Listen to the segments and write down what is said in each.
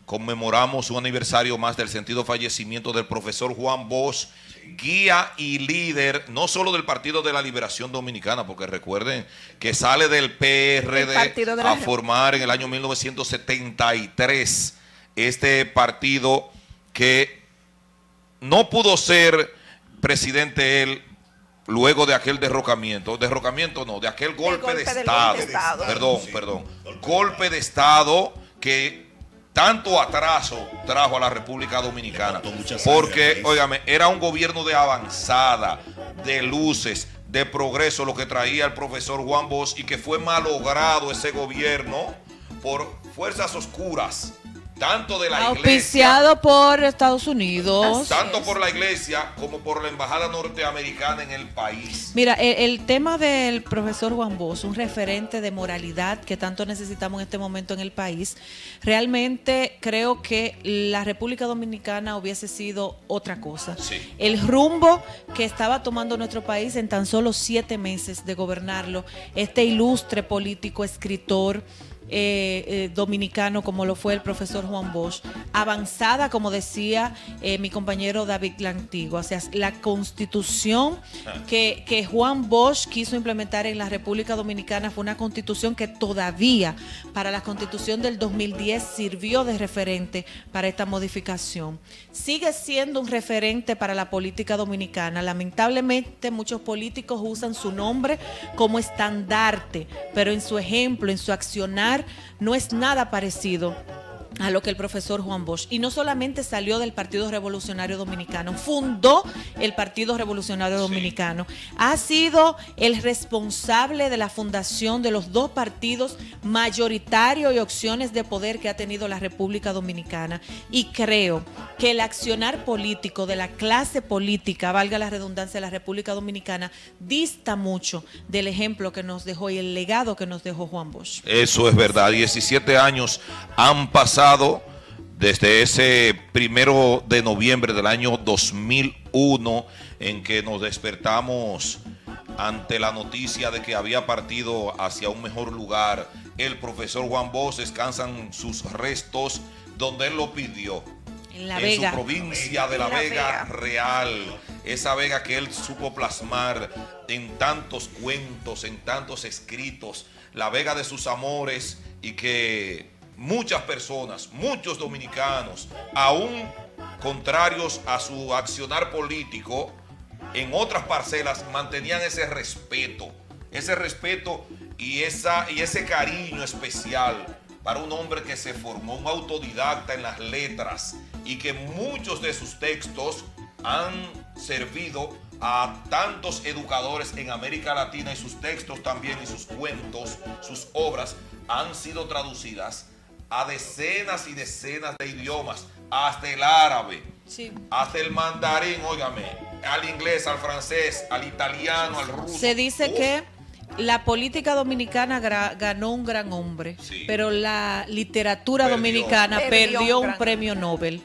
conmemoramos un aniversario más del sentido fallecimiento del profesor Juan Bosch, guía y líder no solo del Partido de la Liberación Dominicana, porque recuerden que sale del PRD a formar en el año 1973 este partido que no pudo ser presidente él luego de aquel derrocamiento no, de aquel golpe de Estado, golpe de Estado que tanto atraso trajo a la República Dominicana, porque, óigame, era un gobierno de avanzada, de luces, de progreso lo que traía el profesor Juan Bosch, y que fue malogrado ese gobierno por fuerzas oscuras, tanto de la iglesia, auspiciado por Estados Unidos, tanto por la iglesia como por la embajada norteamericana en el país. Mira, el tema del profesor Juan Bosch, un referente de moralidad que tanto necesitamos en este momento en el país, realmente creo que la República Dominicana hubiese sido otra cosa. Sí. El rumbo que estaba tomando nuestro país en tan solo 7 meses de gobernarlo, este ilustre político, escritor, dominicano como lo fue el profesor Juan Bosch, avanzada, como decía mi compañero David la Antigua, o sea, la constitución que Juan Bosch quiso implementar en la República Dominicana fue una constitución que todavía para la constitución del 2010 sirvió de referente para esta modificación. Sigue siendo un referente para la política dominicana. Lamentablemente muchos políticos usan su nombre como estandarte, pero en su ejemplo, en su accionar, no es nada parecido a lo que el profesor Juan Bosch, y no solamente salió del Partido Revolucionario Dominicano, fundó el Partido Revolucionario Dominicano, ha sido el responsable de la fundación de los 2 partidos mayoritarios y opciones de poder que ha tenido la República Dominicana, y creo que el accionar político de la clase política, valga la redundancia, de la República Dominicana, dista mucho del ejemplo que nos dejó y el legado que nos dejó Juan Bosch. Eso es verdad. 17 años han pasado desde ese 1 de noviembre del año 2001 en que nos despertamos ante la noticia de que había partido hacia un mejor lugar el profesor Juan Bosch. Descansan sus restos donde él lo pidió, en La Vega, su provincia de La Vega Real, esa Vega que él supo plasmar en tantos cuentos, en tantos escritos, la Vega de sus amores, y que muchas personas, muchos dominicanos, aún contrarios a su accionar político, en otras parcelas mantenían ese respeto y ese cariño especial para un hombre que se formó, un autodidacta en las letras, y que muchos de sus textos han servido a tantos educadores en América Latina, y sus textos también, y sus cuentos, sus obras han sido traducidas a decenas y decenas de idiomas, hasta el árabe, hasta el mandarín, óigame, al inglés, al francés, al italiano, al ruso. Se dice que la política dominicana ganó un gran hombre, pero la literatura dominicana perdió un premio Nobel.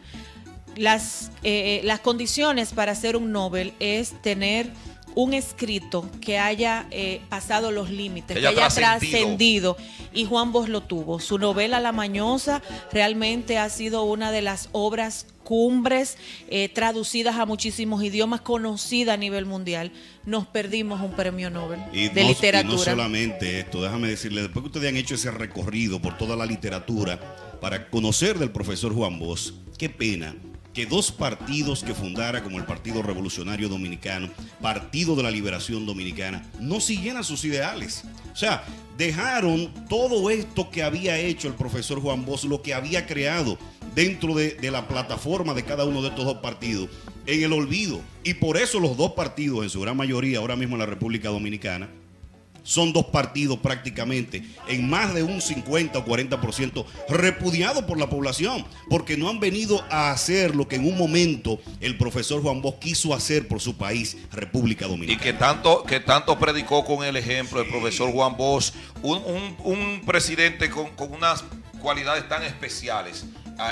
Las condiciones para ser un Nobel es tener un escrito que haya pasado los límites, que haya trascendido, y Juan Bosch lo tuvo. Su novela La Mañosa realmente ha sido una de las obras cumbres, traducidas a muchísimos idiomas, conocida a nivel mundial. Nos perdimos un premio Nobel de literatura. Y no solamente esto, déjame decirle, después que ustedes han hecho ese recorrido por toda la literatura para conocer del profesor Juan Bosch, qué pena que 2 partidos que fundara, como el Partido Revolucionario Dominicano, Partido de la Liberación Dominicana, no siguieran sus ideales. O sea, dejaron todo esto que había hecho el profesor Juan Bosch, lo que había creado dentro de la plataforma de cada uno de estos 2 partidos, en el olvido. Y por eso los 2 partidos, en su gran mayoría, ahora mismo en la República Dominicana, son 2 partidos prácticamente en más de un 50 o 40% repudiados por la población, porque no han venido a hacer lo que en un momento el profesor Juan Bosch quiso hacer por su país, República Dominicana. Y que tanto predicó con el ejemplo el profesor Juan Bosch, un presidente con unas cualidades tan especiales.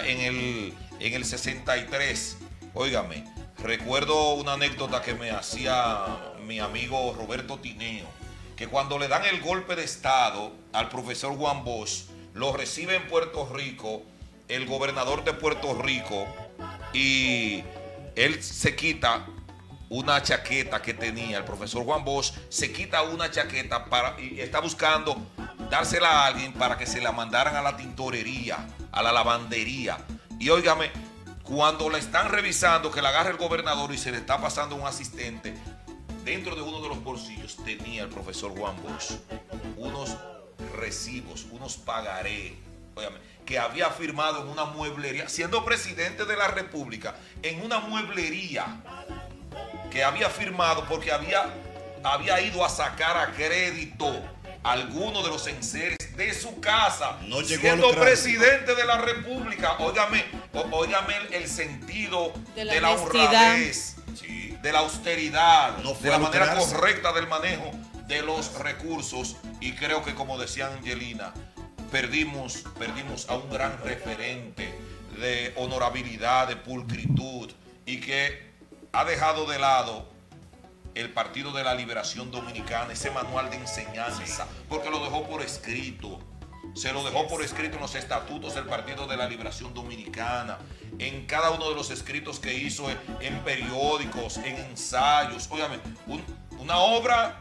En el 63, óigame, recuerdo una anécdota que me hacía mi amigo Roberto Tineo, que cuando le dan el golpe de Estado al profesor Juan Bosch, lo recibe en Puerto Rico el gobernador de Puerto Rico y él se quita una chaqueta que tenía, el profesor Juan Bosch se quita una chaqueta y está buscando dársela a alguien para que se la mandaran a la tintorería, a la lavandería. Y óigame, cuando la están revisando, que la agarra el gobernador y se le está pasando un asistente, dentro de uno de los bolsillos tenía el profesor Juan Bosch unos recibos, unos pagarés, óigame, que había firmado en una mueblería, siendo presidente de la República, en una mueblería que había firmado porque había ido a sacar a crédito algunos de los enseres de su casa, no llegó siendo presidente de la República. Óigame el sentido de la honradez, sí, de la austeridad, no de la manera correcta del manejo de los recursos. Y creo que, como decía Angelina, perdimos a un gran referente de honorabilidad, de pulcritud, y que ha dejado de lado el Partido de la Liberación Dominicana, ese manual de enseñanza, porque lo dejó por escrito. Se lo dejó por escrito en los estatutos del Partido de la Liberación Dominicana, en cada uno de los escritos que hizo en periódicos, en ensayos. Óigame, una obra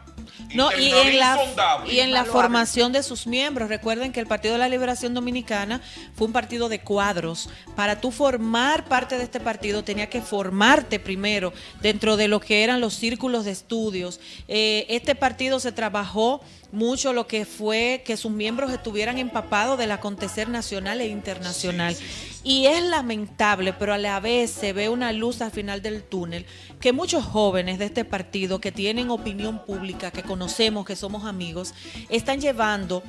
y en la formación de sus miembros. Recuerden que el Partido de la Liberación Dominicana fue un partido de cuadros. Para tú formar parte de este partido tenía que formarte primero dentro de lo que eran los círculos de estudios. Este partido se trabajó mucho lo que fue que sus miembros estuvieran empapados del acontecer nacional e internacional. Y es lamentable, pero a la vez se ve una luz al final del túnel, que muchos jóvenes de este partido que tienen opinión pública, que conocemos, que somos amigos, están llevando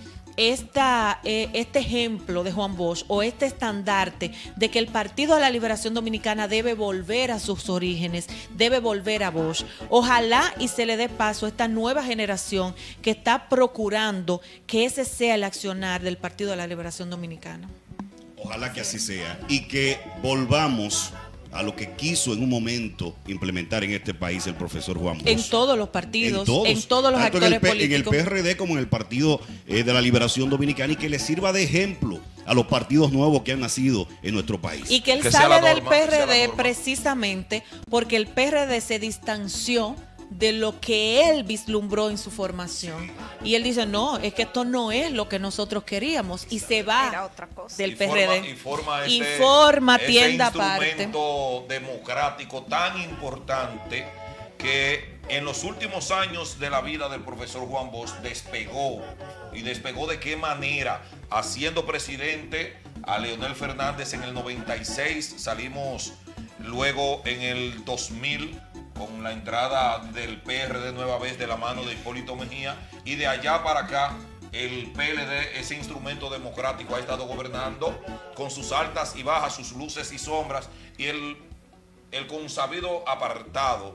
este ejemplo de Juan Bosch o este estandarte de que el Partido de la Liberación Dominicana debe volver a sus orígenes, debe volver a Bosch. Ojalá y se le dé paso a esta nueva generación que está procurando que ese sea el accionar del Partido de la Liberación Dominicana. Ojalá que así sea y que volvamos a lo que quiso en un momento implementar en este país el profesor Juan Bosch. En todos los partidos, en todos los actores políticos. En el PRD como en el Partido de la Liberación Dominicana, y que le sirva de ejemplo a los partidos nuevos que han nacido en nuestro país. Y que él sale del PRD precisamente porque el PRD se distanció de lo que él vislumbró en su formación. Y él dice, no, es que esto no es lo que nosotros queríamos, y se va del PRD. Y forma tienda aparte. Ese instrumento democrático tan importante que en los últimos años de la vida del profesor Juan Bosch despegó. ¿Y despegó de qué manera? Haciendo presidente a Leonel Fernández en el 96, salimos luego en el 2000 con la entrada del PRD nueva vez de la mano de Hipólito Mejía, y de allá para acá el PLD, ese instrumento democrático, ha estado gobernando con sus altas y bajas, sus luces y sombras, y el consabido apartado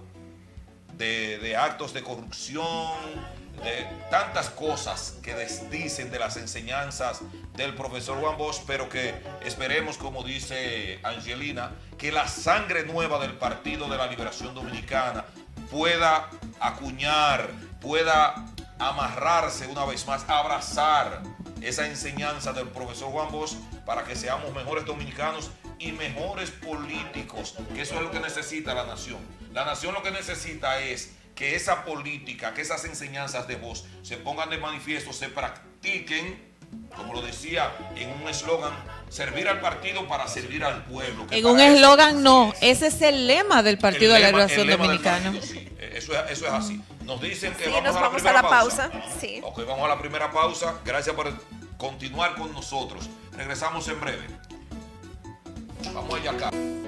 de actos de corrupción, de tantas cosas que desdicen de las enseñanzas del profesor Juan Bosch, pero que esperemos, como dice Angelina, que la sangre nueva del Partido de la Liberación Dominicana pueda acuñar, pueda amarrarse una vez más, abrazar esa enseñanza del profesor Juan Bosch, para que seamos mejores dominicanos y mejores políticos, que eso es lo que necesita la nación. La nación lo que necesita es que esa política, que esas enseñanzas de Bosch se pongan de manifiesto, se practiquen, como lo decía en un eslogan, servir al partido para servir al pueblo. En un eslogan no, ese es el lema del Partido de la Liberación Dominicana. Sí, eso es así. Nos dicen que vamos a la pausa. Sí. Ok, vamos a la primera pausa. Gracias por continuar con nosotros. Regresamos en breve. Vamos allá acá.